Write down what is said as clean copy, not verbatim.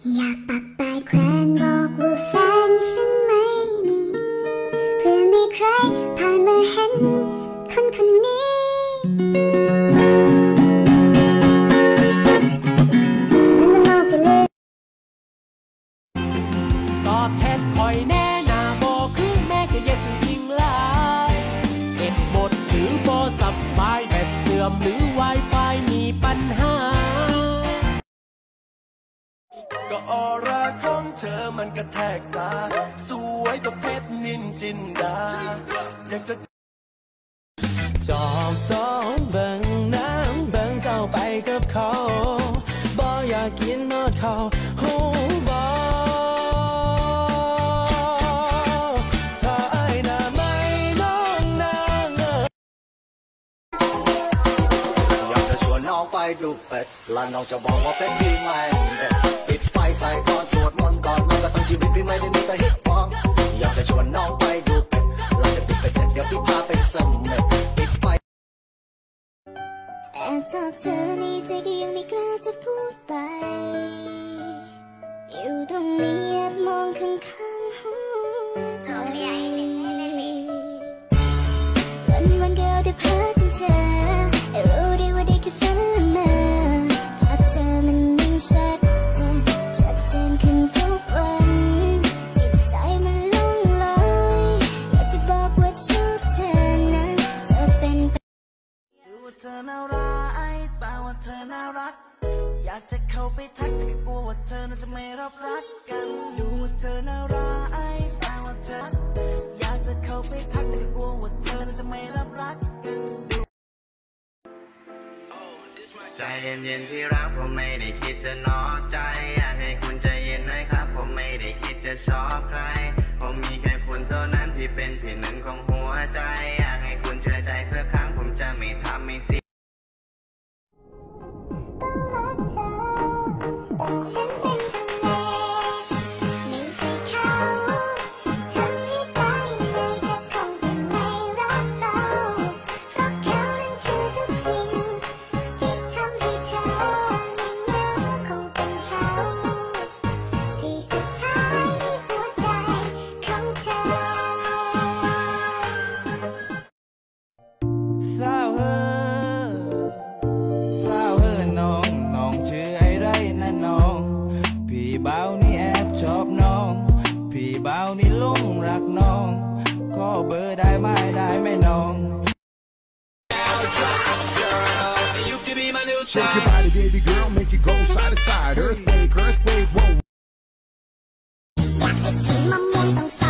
อยากปักตายแขวนบอกว่าแฟนฉันไม่มีเพื่อไม่ใครผ่านมาเห็นคนคนนี้มันมองจะเลือกตอบแทนคอยแน่นาโบคือแม่ก็ยังสิยิงลายเอ็ดหมดหรือโบสับบายแบบเสื่อมหรือ Wi-Fi มีปัญหาก็ออร่าของเธอมันกระแทกตาสวยก็เพชรนินจินดาอยากจะจอบสองเบิ่งน้ำเบิ่งเจ้าไปกับเขาบ่อยากกินนอดเขาหูบ่ถ้าไอ้น่ะไม่น้องนางอยากจะชวนน้องไปดูเป็ดและน้องจะบอกว่าเป็ดพี่ไม่เด็ดปิดไฟใส่ก่อนสวดมนต์ก่อนนอนก็ตั้งชีวิตพี่ไม่ได้มีแต่ฮิปฮอปอยากจะชวนน้องไปดูเป็ดหลังจากปิดไปเสร็จเดี๋ยวพี่พาไปเสม็ดปิดไฟแอบชอบเธอในใจก็ยังไม่กล้าจะพูดไปอยู่ตรงนี้แอบมองข้างๆหัวใจวันก็เอาแต่ภาพของเธอให้รู้ได้ว่าได้แค่ฝันละเมอภาพเธอมันยิ่งชัดเจนขึ้นทุกวันจิตใจมันลุ่งลอยอยากจะบอกว่าชอบเธอนะเธอเป็นดูว่าเธอน่ารักตาว่าเธอน่ารักอยากจะเข้าไปทักแต่ก็กลัวว่าเธอน่าจะไม่รับรักกันดูว่าเธอน่ารักตาว่าเธออยากจะเข้าไปทักแต่ก็กลัวว่าเธอน่าจะไม่รับรักกันใจเย็นๆที่รักผมไม่ได้คิดจะนอกใจอยากให้คุณใจเย็นหน่อยครับผมไม่ได้คิดจะชอบใครผมมีแค่คุณเท่านั้นที่เป็นที่หนึ่งของหัวใจอยากให้คุณเชื่อใจสักครั้งผมจะไม่ทำไม่เสียฉันเป็นทะเลไม่ใช่เขาทำให้ตายเลยแค่คงจะไม่รักเราเพราะเขานั้นคือทุกสิ่งที่ทำให้เธอไม่เหงาคงเป็นเขาที่สุดท้ายหัวใจของเธอสาวเฮ้อน้องชื่อไอ้ไรนะน้องพี่บ่าวนี่แอบชอบน้องพี่บ่าวนี่หลงรักน้องขอเบอร์ได้ไหมน้อง Shake your body, baby girl, make it go side to side. Earthquake, whoa. อยากจะกินมะม่วงต้อง